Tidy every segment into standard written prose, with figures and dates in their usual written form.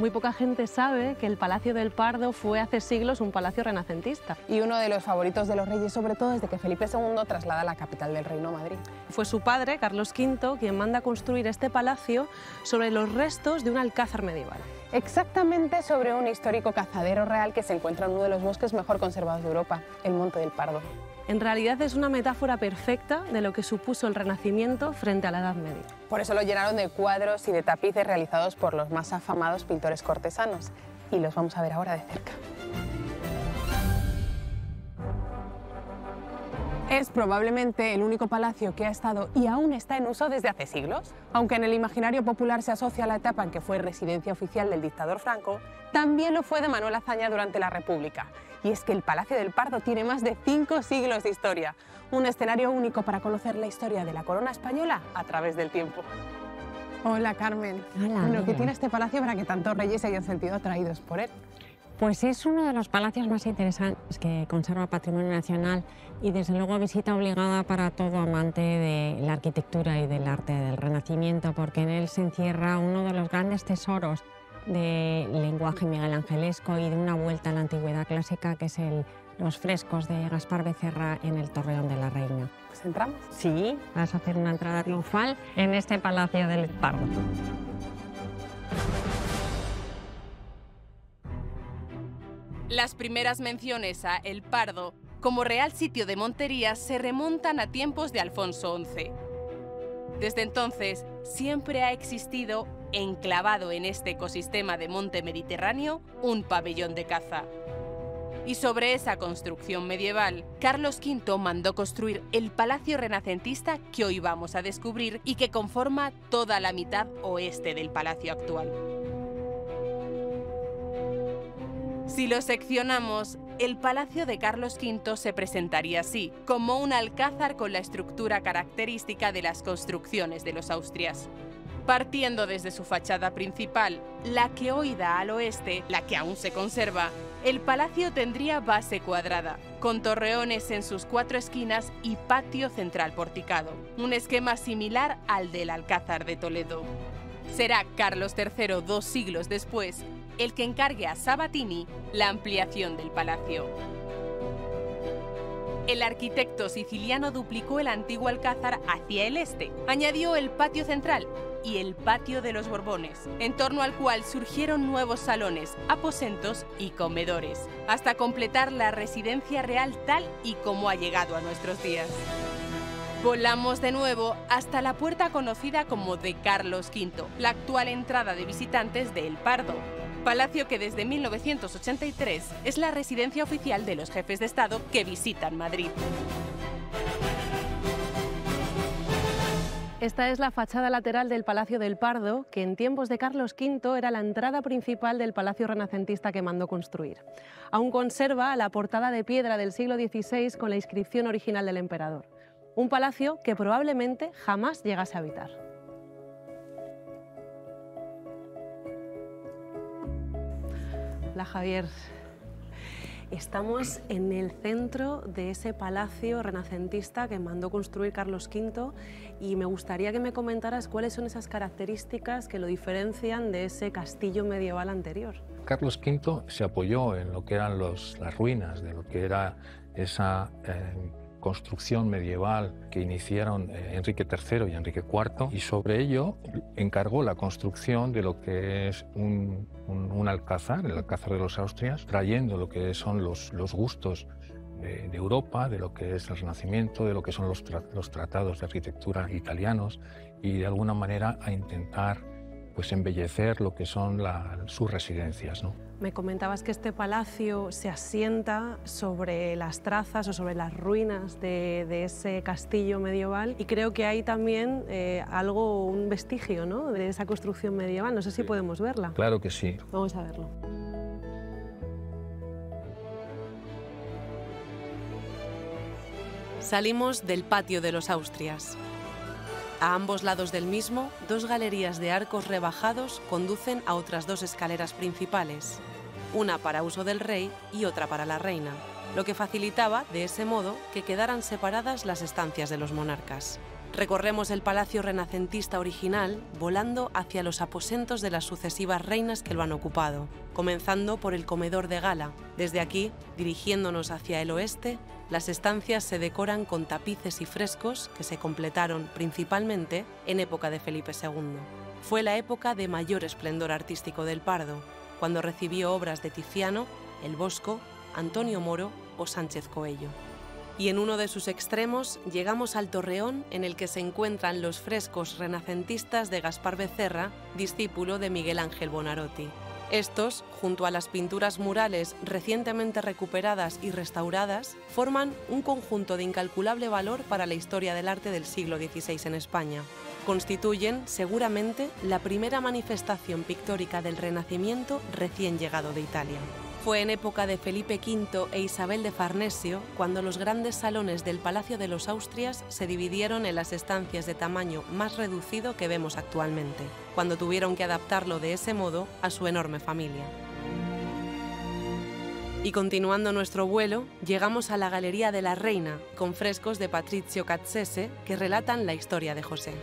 Muy poca gente sabe que el Palacio del Pardo fue hace siglos un palacio renacentista. Y uno de los favoritos de los reyes, sobre todo desde que Felipe II traslada la capital del reino a Madrid. Fue su padre, Carlos V, quien manda construir este palacio sobre los restos de un alcázar medieval. Exactamente sobre un histórico cazadero real que se encuentra en uno de los bosques mejor conservados de Europa, el Monte del Pardo. En realidad es una metáfora perfecta de lo que supuso el Renacimiento frente a la Edad Media. Por eso lo llenaron de cuadros y de tapices realizados por los más afamados pintores cortesanos. Y los vamos a ver ahora de cerca. Es probablemente el único palacio que ha estado y aún está en uso desde hace siglos. Aunque en el imaginario popular se asocia a la etapa en que fue residencia oficial del dictador Franco, también lo fue de Manuel Azaña durante la República. Y es que el Palacio del Pardo tiene más de 5 siglos de historia, un escenario único para conocer la historia de la corona española a través del tiempo. Hola, Carmen. Hola. Bueno, ¿qué tiene este palacio para que tantos reyes se hayan sentido atraídos por él? Pues es uno de los palacios más interesantes que conserva Patrimonio Nacional y desde luego visita obligada para todo amante de la arquitectura y del arte del Renacimiento, porque en él se encierra uno de los grandes tesoros del lenguaje miguelangelesco y de una vuelta a la antigüedad clásica, que es los frescos de Gaspar Becerra en el Torreón de la Reina. Pues entramos. Sí, vas a hacer una entrada triunfal en este Palacio del Pardo. Las primeras menciones a El Pardo como real sitio de monterías se remontan a tiempos de Alfonso XI. Desde entonces, siempre ha existido, enclavado en este ecosistema de monte mediterráneo, un pabellón de caza. Y sobre esa construcción medieval, Carlos V mandó construir el palacio renacentista que hoy vamos a descubrir y que conforma toda la mitad oeste del palacio actual. Si lo seccionamos, el palacio de Carlos V se presentaría así, como un alcázar con la estructura característica de las construcciones de los Austrias. Partiendo desde su fachada principal, la que hoy da al oeste, la que aún se conserva, el palacio tendría base cuadrada, con torreones en sus 4 esquinas y patio central porticado, un esquema similar al del Alcázar de Toledo. Será Carlos III, 2 siglos después, el que encargue a Sabatini la ampliación del palacio. El arquitecto siciliano duplicó el antiguo alcázar hacia el este, añadió el patio central y el patio de los Borbones, en torno al cual surgieron nuevos salones, aposentos y comedores, hasta completar la residencia real tal y como ha llegado a nuestros días. Volamos de nuevo hasta la puerta conocida como de Carlos V, la actual entrada de visitantes de El Pardo, palacio que desde 1983 es la residencia oficial de los jefes de Estado que visitan Madrid. Esta es la fachada lateral del Palacio del Pardo, que en tiempos de Carlos V era la entrada principal del palacio renacentista que mandó construir. Aún conserva la portada de piedra del siglo XVI con la inscripción original del emperador. Un palacio que probablemente jamás llegase a habitar. Hola, Javier. Estamos en el centro de ese palacio renacentista que mandó construir Carlos V y me gustaría que me comentaras cuáles son esas características que lo diferencian de ese castillo medieval anterior. Carlos V se apoyó en lo que eran las ruinas de lo que era esa construcción medieval que iniciaron Enrique III y Enrique IV, y sobre ello encargó la construcción de lo que es un alcázar, el Alcázar de los Austrias, trayendo lo que son los gustos de Europa, de lo que es el Renacimiento, de lo que son los tratados de arquitectura italianos, y de alguna manera a intentar pues embellecer lo que son sus residencias, ¿no? Me comentabas que este palacio se asienta sobre las trazas o sobre las ruinas de ese castillo medieval, y creo que hay también un vestigio, ¿no?, de esa construcción medieval. No sé si podemos verla. Claro que sí. Vamos a verlo. Salimos del patio de los Austrias. A ambos lados del mismo, 2 galerías de arcos rebajados conducen a otras 2 escaleras principales, una para uso del rey y otra para la reina, lo que facilitaba, de ese modo, que quedaran separadas las estancias de los monarcas. Recorremos el palacio renacentista original volando hacia los aposentos de las sucesivas reinas que lo han ocupado, comenzando por el comedor de gala. Desde aquí, dirigiéndonos hacia el oeste, las estancias se decoran con tapices y frescos que se completaron principalmente en época de Felipe II. Fue la época de mayor esplendor artístico del Pardo, cuando recibió obras de Tiziano, El Bosco, Antonio Moro o Sánchez Coello. Y en uno de sus extremos llegamos al torreón en el que se encuentran los frescos renacentistas de Gaspar Becerra, discípulo de Miguel Ángel Buonarroti. Estos, junto a las pinturas murales recientemente recuperadas y restauradas, forman un conjunto de incalculable valor para la historia del arte del siglo XVI en España. Constituyen, seguramente, la primera manifestación pictórica del Renacimiento recién llegado de Italia. Fue en época de Felipe V e Isabel de Farnesio cuando los grandes salones del Palacio de los Austrias se dividieron en las estancias de tamaño más reducido que vemos actualmente, cuando tuvieron que adaptarlo de ese modo a su enorme familia. Y continuando nuestro vuelo, llegamos a la Galería de la Reina, con frescos de Patrizio Cazzese que relatan la historia de José.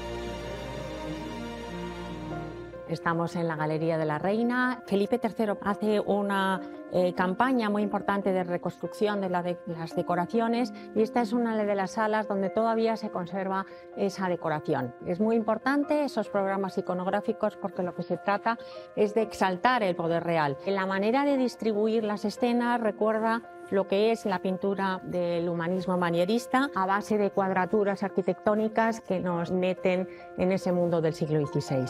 Estamos en la Galería de la Reina. Felipe III hace una campaña muy importante de reconstrucción de las decoraciones y esta es una de las salas donde todavía se conserva esa decoración. Es muy importante esos programas iconográficos porque lo que se trata es de exaltar el poder real. La manera de distribuir las escenas recuerda lo que es la pintura del humanismo manierista a base de cuadraturas arquitectónicas que nos meten en ese mundo del siglo XVI.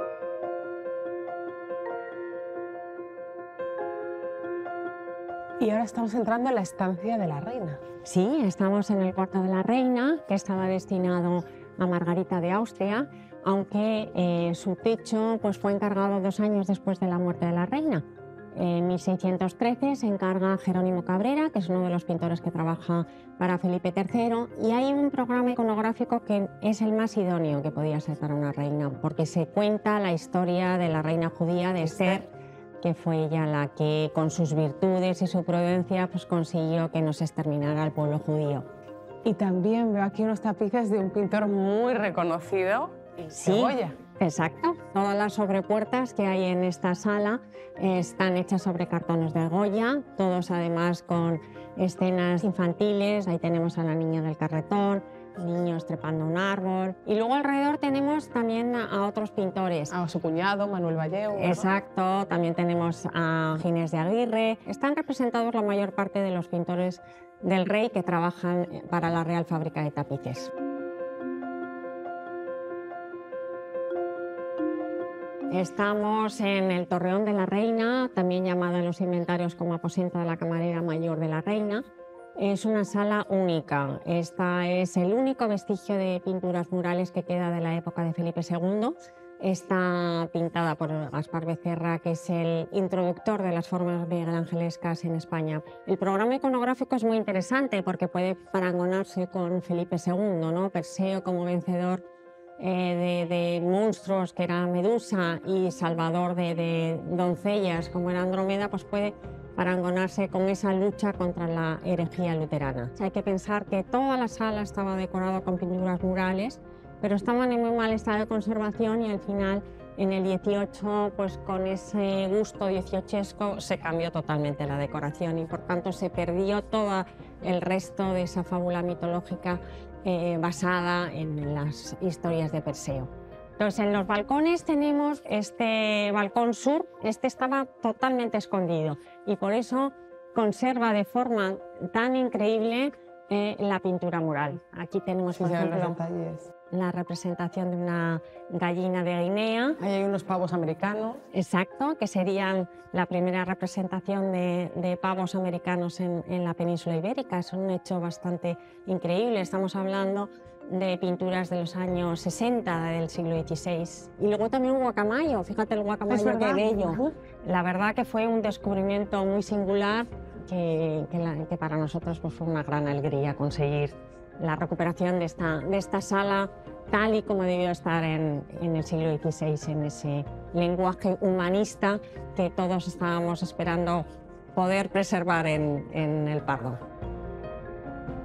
Y ahora estamos entrando en la estancia de la reina. Sí, estamos en el cuarto de la reina, que estaba destinado a Margarita de Austria, aunque su techo fue encargado 2 años después de la muerte de la reina. En 1613 se encarga Jerónimo Cabrera, que es uno de los pintores que trabaja para Felipe III, y hay un programa iconográfico que es el más idóneo que podía ser para una reina, porque se cuenta la historia de la reina judía de Esther, que fue ella la que, con sus virtudes y su prudencia, consiguió que no se exterminara al pueblo judío. Y también veo aquí unos tapices de un pintor muy reconocido, Sí, Goya. exacto. Todas las sobrepuertas que hay en esta sala están hechas sobre cartones de Goya, todos además con escenas infantiles. Ahí tenemos a la niña del carretón, niños trepando un árbol. Y luego alrededor tenemos también a otros pintores. A su cuñado, Manuel Vallejo. Exacto, también tenemos a Ginés de Aguirre. Están representados la mayor parte de los pintores del rey que trabajan para la Real Fábrica de Tapices. Estamos en el Torreón de la Reina, también llamado en los inventarios como aposento de la camarera mayor de la reina. Es una sala única. Esta es el único vestigio de pinturas murales que queda de la época de Felipe II. Está pintada por Gaspar Becerra, que es el introductor de las formas miguelangelescas en España. El programa iconográfico es muy interesante porque puede parangonarse con Felipe II, ¿no? Perseo como vencedor de monstruos que era Medusa y salvador de doncellas como era Andrómeda, puede parangonarse con esa lucha contra la herejía luterana. Hay que pensar que toda la sala estaba decorada con pinturas murales, pero estaban en muy mal estado de conservación y al final, en el 18, con ese gusto dieciochesco, se cambió totalmente la decoración y por tanto se perdió todo el resto de esa fábula mitológica basada en las historias de Perseo. Entonces, en los balcones tenemos este balcón sur, este estaba totalmente escondido y por eso conserva de forma tan increíble la pintura mural. Aquí tenemos, por ejemplo, la representación de una gallina de Guinea. Ahí hay unos pavos americanos. Exacto, que serían la primera representación de pavos americanos en la península ibérica. Es un hecho bastante increíble. Estamos hablando de pinturas de los años 60 del siglo XVI. Y luego también un guacamayo, fíjate el guacamayo, qué bello. La verdad que fue un descubrimiento muy singular que para nosotros fue una gran alegría conseguir la recuperación de esta sala tal y como debió estar en el siglo XVI, en ese lenguaje humanista que todos estábamos esperando poder preservar en el Pardo.